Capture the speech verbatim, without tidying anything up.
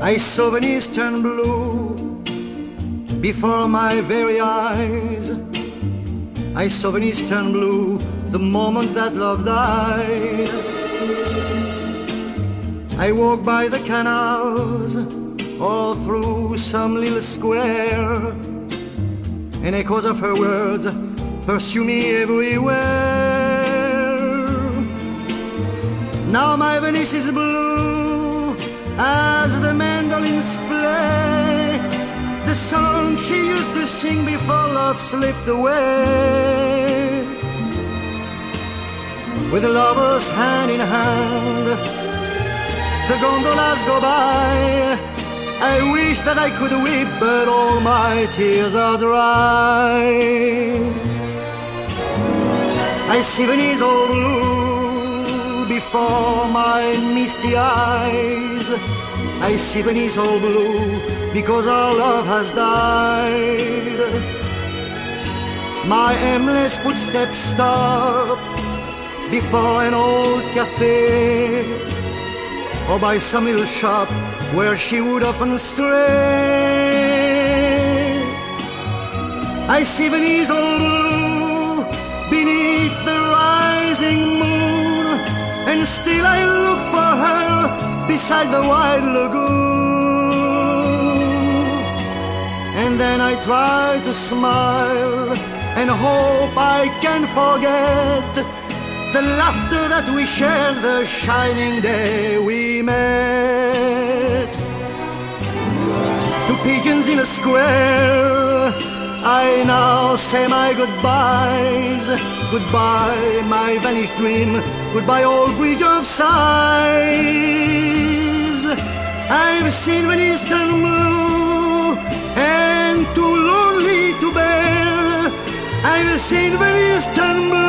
I saw Venice turn blue before my very eyes. I saw Venice turn blue the moment that love died. I walked by the canals or through some little square, and echoes of her words pursue me everywhere. Now my Venice is blue as the mandolins play the song she used to sing before love slipped away. With the lovers hand in hand, the gondolas go by. I wish that I could weep, but all my tears are dry. I see Venice all blue before my misty eyes. I see Venice all blue because our love has died. My aimless footsteps stop before an old cafe, or by some little shop where she would often stray. I see Venice all blue beneath the rising moon, and still I look for her beside the wide lagoon. And then I try to smile and hope I can forget the laughter that we shared the shining day we met. To pigeons in a square I now say my goodbyes. Goodbye my vanished dream, goodbye old bridge of sighs. I've seen Venice turn blue and too lonely to bear. I've seen Venice turn blue